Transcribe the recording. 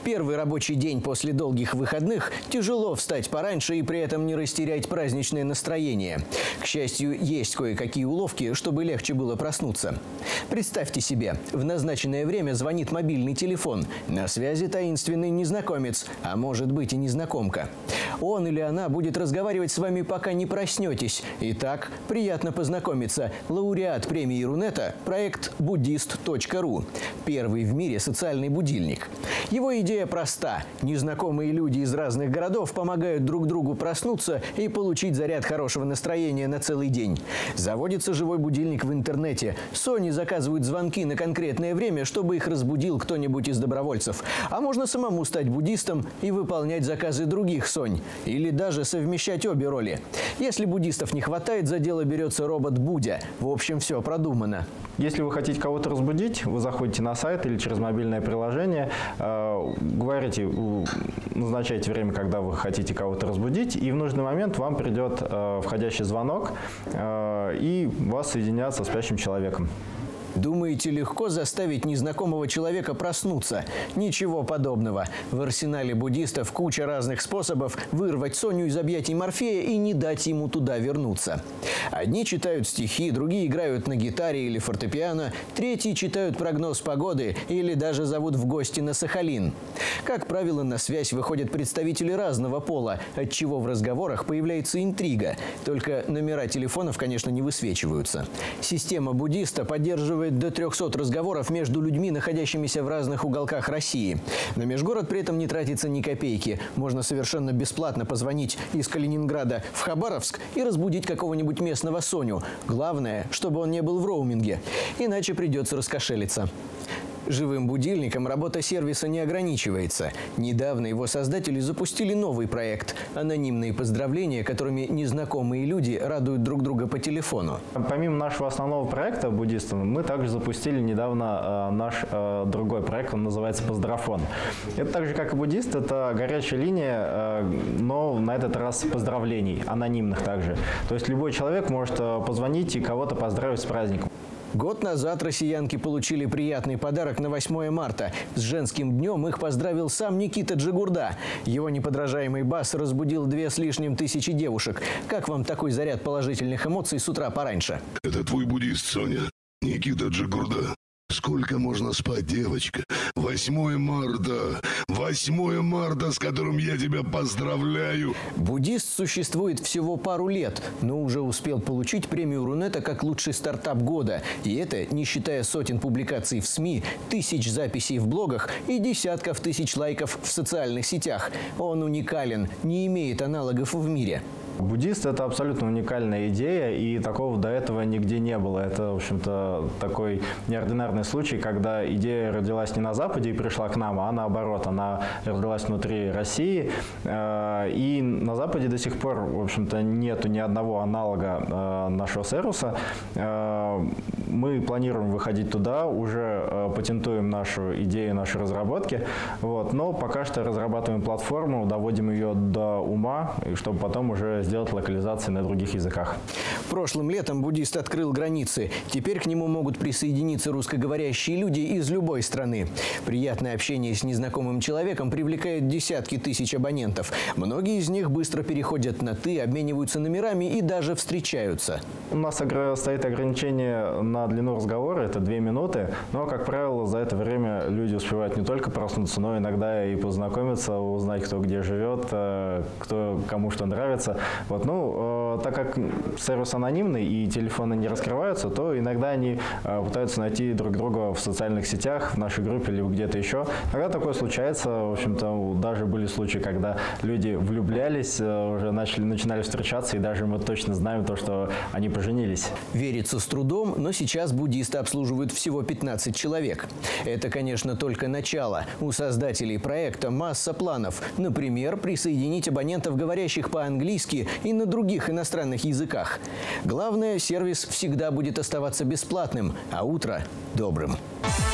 первый рабочий день после долгих выходных тяжело встать пораньше и при этом не растерять праздничное настроение. К счастью, есть кое-какие уловки, чтобы легче было проснуться. Представьте себе, в назначенное время звонит мобильный телефон. На связи таинственный незнакомец, а может быть и незнакомка. Он или она будет разговаривать с вами, пока не проснетесь. Итак, приятно познакомиться. Лауреат премии Рунета – проект Buddhist.ru. Первый в мире социальный будильник. Его идея проста. Незнакомые люди из разных городов помогают друг другу проснуться и получить заряд хорошего настроения на целый день. Заводится живой будильник в интернете. Сони заказывают звонки на конкретное время, чтобы их разбудил кто-нибудь из добровольцев. А можно самому стать буддистом и выполнять заказы других сонь. Или даже совмещать обе роли. Если буддистов не хватает, за дело берется робот Будя. В общем, все продумано. Если вы хотите кого-то разбудить, вы заходите на сайт или через мобильное приложение, говорите, назначаете время, когда вы хотите кого-то разбудить, и в нужный момент вам придет входящий звонок, и вас соединят со спящим человеком. Думаете, легко заставить незнакомого человека проснуться? Ничего подобного. В арсенале буддистов куча разных способов вырвать Соню из объятий Морфея и не дать ему туда вернуться. Одни читают стихи, другие играют на гитаре или фортепиано, третьи читают прогноз погоды или даже зовут в гости на Сахалин. Как правило, на связь выходят представители разного пола, отчего в разговорах появляется интрига. Только номера телефонов, конечно, не высвечиваются. Система буддиста поддерживает до 300 разговоров между людьми, находящимися в разных уголках России. На межгород при этом не тратится ни копейки. Можно совершенно бесплатно позвонить из Калининграда в Хабаровск и разбудить какого-нибудь местного Соню. Главное, чтобы он не был в роуминге. Иначе придется раскошелиться. Живым будильником работа сервиса не ограничивается. Недавно его создатели запустили новый проект – анонимные поздравления, которыми незнакомые люди радуют друг друга по телефону. Помимо нашего основного проекта «Буддистов», мы также запустили недавно наш другой проект, он называется «Поздрафон». Это так же, как и «Буддист», это горячая линия, но на этот раз поздравлений, анонимных также. То есть любой человек может позвонить и кого-то поздравить с праздником. Год назад россиянки получили приятный подарок на 8 марта. С женским днем их поздравил сам Никита Джигурда. Его неподражаемый бас разбудил 2 с лишним тысячи девушек. Как вам такой заряд положительных эмоций с утра пораньше? Это твой буддист, Соня. Никита Джигурда. Сколько можно спать, девочка? 8 марта. 8 марта, с которым я тебя поздравляю. Буддист существует всего пару лет, но уже успел получить премию Рунета как лучший стартап года. И это не считая сотен публикаций в СМИ, тысяч записей в блогах и десятков тысяч лайков в социальных сетях. Он уникален, не имеет аналогов в мире. Буддист – это абсолютно уникальная идея, и такого до этого нигде не было. Это, в общем-то, такой неординарный случай, когда идея родилась не на Западе и пришла к нам, а наоборот, она родилась внутри России. И на Западе до сих пор, в общем-то, нету ни одного аналога нашего сервиса. Мы планируем выходить туда, уже патентуем нашу идею, наши разработки. Вот. Но пока что разрабатываем платформу, доводим ее до ума, чтобы потом уже сделать локализации на других языках. Прошлым летом буддист открыл границы. Теперь к нему могут присоединиться русскоговорящие люди из любой страны. Приятное общение с незнакомым человеком привлекает десятки тысяч абонентов. Многие из них быстро переходят на «ты», обмениваются номерами и даже встречаются. У нас стоит ограничение на длину разговора, это 2 минуты. Но, как правило, за это время люди успевают не только проснуться, но иногда и познакомиться, узнать, кто где живет, кто кому что нравится. Вот, так как сервис анонимный и телефоны не раскрываются, то иногда они пытаются найти друг друга в социальных сетях, в нашей группе или где-то еще. Когда такое случается, в общем-то, даже были случаи, когда люди влюблялись, уже начинали встречаться, и даже мы точно знаем то, что они поженились. Верится с трудом, но сейчас буддисты обслуживают всего 15 человек. Это, конечно, только начало. У создателей проекта масса планов. Например, присоединить абонентов, говорящих по-английски, и на других иностранных языках. Главное, сервис всегда будет оставаться бесплатным, а утро – добрым.